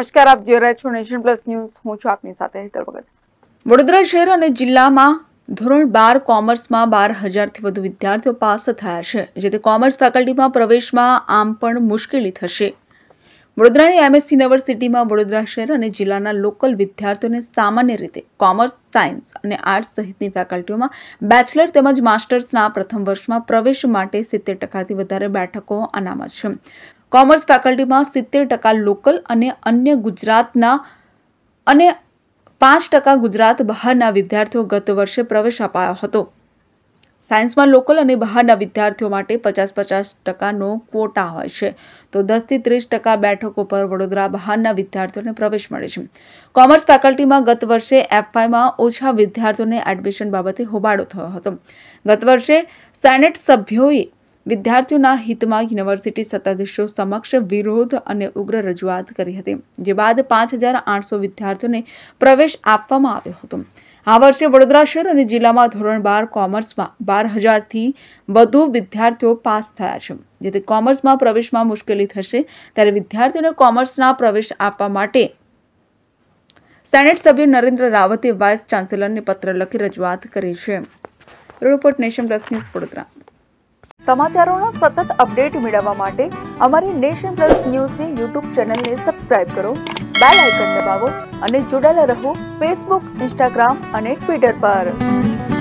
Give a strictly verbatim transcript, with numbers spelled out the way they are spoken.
નમસ્કાર, આપ જોઈ રહ્યા છો નેશન પ્લસ ન્યૂઝ. હું છું આપની સાથે હેતલ ભગત. વડોદરા શહેર અને જિલ્લામાં ધોરણ બાર કોમર્સમાં બાર હજારથી વધુ વિદ્યાર્થીઓ પાસ થયા છે, જેથી કોમર્સ ફેકલ્ટીમાં પ્રવેશમાં આમ પણ મુશ્કેલી થશે. વડોદરાની એમએસસી યુનિવર્સિટીમાં વડોદરા શહેર અને જિલ્લાના લોકલ વિદ્યાર્થીઓને સામાન્ય રીતે કોમર્સ, સાયન્સ અને આર્ટ્સ સહિતની ફેકલ્ટીઓમાં બેચલર તેમજ માસ્ટર્સના પ્રથમ વર્ષમાં પ્રવેશ માટે સિત્તેર ટકાથી વધારે બેઠકો અનામત છે. કોમર્સ ફેકલ્ટીમાં સિત્તેર ટકા લોકલ અને અન્ય ગુજરાતના અને પાંચ ટકા ગુજરાત બહારના વિદ્યાર્થીઓ ગત વર્ષે પ્રવેશ અપાયો હતો. સાયન્સમાં લોકલ અને બહારના વિદ્યાર્થીઓ માટે પચાસ પચાસ ટકાનો ક્વોટા હોય છે, તો દસથી ત્રીસ ટકા બેઠકો પર વડોદરા બહારના વિદ્યાર્થીઓને પ્રવેશ મળે છે. કોમર્સ ફેકલ્ટીમાં ગત વર્ષે એફવાયમાં ઓછા વિદ્યાર્થીઓને એડમિશન બાબતે હોબાળો થયો હતો. ગત વર્ષે સેનેટ સભ્યોએ વિદ્યાર્થીઓના હિતમાં યુનિવર્સિટી સત્તાધીશો સમક્ષ વિરોધ અને ઉગ્ર રજૂઆત કરી હતી, જે બાદ પાંચ હજાર આઠસો વિદ્યાર્થીઓને પ્રવેશ આપવામાં આવ્યો હતો. આ વર્ષે વડોદરા શહેર અને જિલ્લામાં ધોરણ બાર કોમર્સમાં બાર હજારથી વધુ વિદ્યાર્થીઓ પાસ થયા છે, જેથી કોમર્સમાં પ્રવેશમાં મુશ્કેલી થશે. ત્યારે વિદ્યાર્થીઓને કોમર્સના પ્રવેશ આપવા માટે સેનેટ સભ્ય નરેન્દ્ર રાવતે વાઇસ ચાન્સેલરને પત્ર લખી રજૂઆત કરી છે. Report nation plus news Vadodara. સમાચારોના સતત અપડેટ મેળવવા માટે અમારી નેશન પ્લસ ન્યૂઝની યુટ્યુબ ચેનલને સબસ્ક્રાઇબ કરો, બેલ આઇકન દબાવો અને જોડાયેલા રહો ફેસબુક, ઇન્સ્ટાગ્રામ અને ટ્વિટર પર.